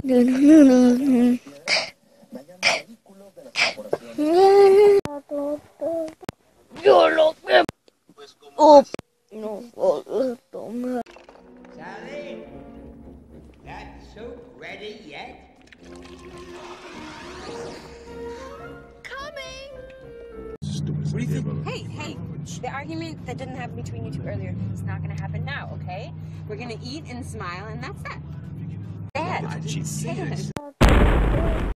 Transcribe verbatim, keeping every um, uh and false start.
Yo lo que... Oh, no puedo tomar. Sally, that soup ready yet? Coming! What do you think? Hey, hey, the argument that didn't happen between you two earlier is not gonna happen now, okay? We're gonna eat and smile, and that's that. Dad, Did she say it?